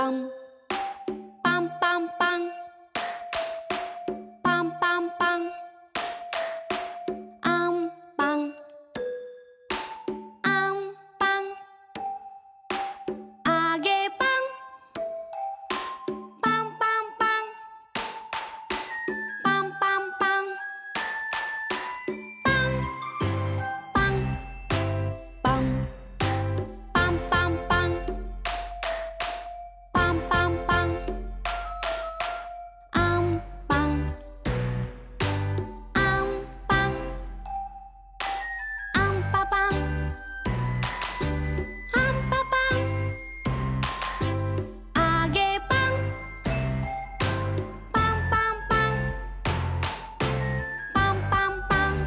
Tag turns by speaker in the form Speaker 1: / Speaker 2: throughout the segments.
Speaker 1: パンパンパンパンパンパンパンアンパンアンパン揚げパンパンパンパンパンパンパンパンパンパンパンパンパンパンパンアンパンアンパンアンパパンアンパパン揚げパンパンパンパンパンパンパン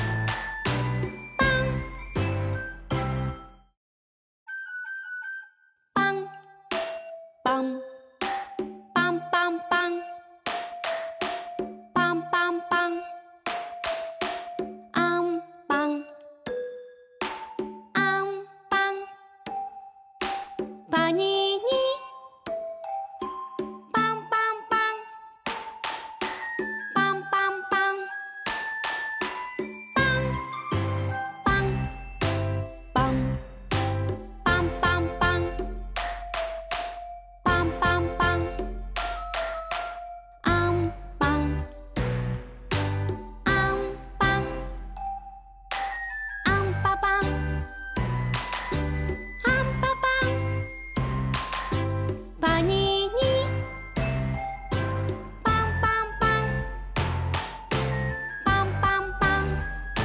Speaker 1: パンパンパンパンパンパンパンパンアンパンアンパンパニーニパンパンパンパンパンパンパンパンパンパンパンパンパンパンアンパンアンパンアンパパンアンパパンパニーニパンパンパンパンパンパン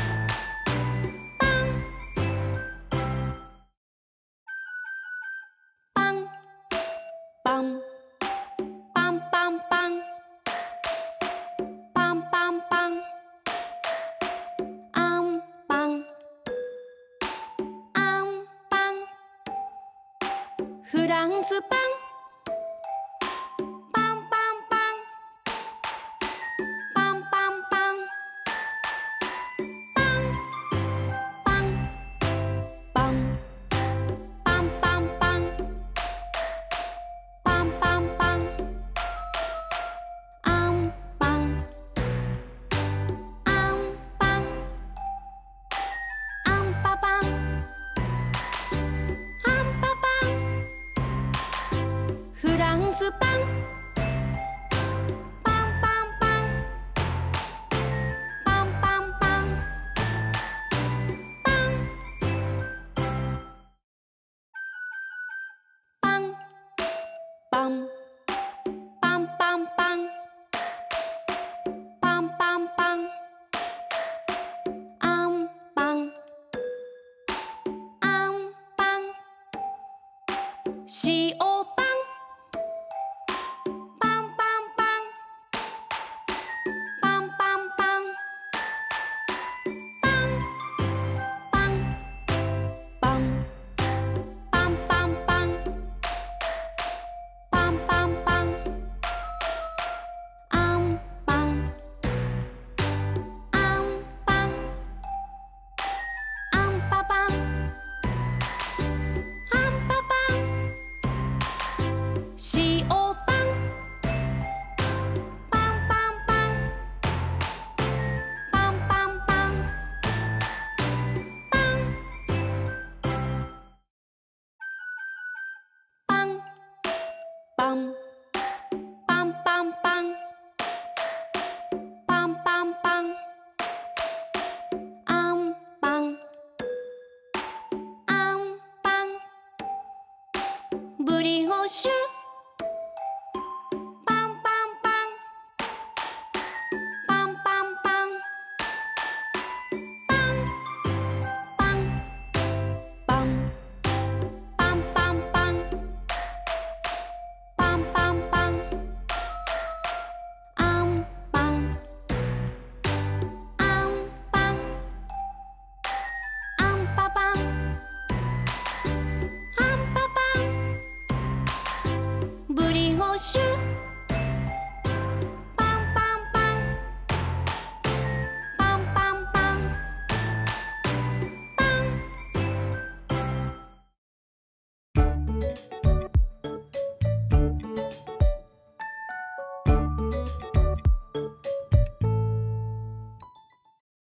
Speaker 1: パンパンパンパンパンパンパンパンアンパンアンパンフランスパンパンパンパンパンパンパンパンパンパンパンパンパンパンパンアンパンアンパンアンパパンアンパパンフランスパンパンパンパンパンパンパンパンパンパンパンパンパンパンパンアンパンアンパン塩パンパンパンパンパンパンパンパンパンパンパンパンパンパンパンアンパンアンパンアンパパンアンパパン塩パンパンパンパンパンパンパンパンパンパンパンパンパンパンパンアンパンアンパンブリオッシュ